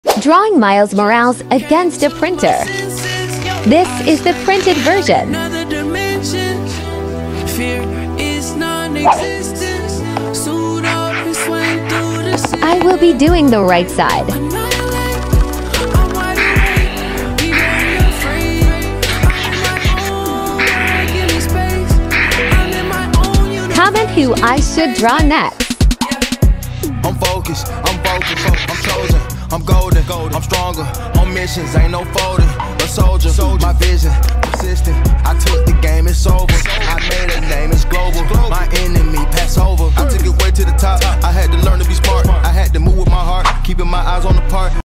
Drawing Miles Morales against a printer. This is the printed version. I will be doing the right side. Comment who I should draw next. I'm focused, I'm chosen, I'm golden, I'm stronger, on missions, ain't no folding, a soldier, my vision, persistent, I took the game, it's over, I made a name, it's global, my enemy, pass over, I took it way to the top, I had to learn to be smart, I had to move with my heart, keeping my eyes on the part.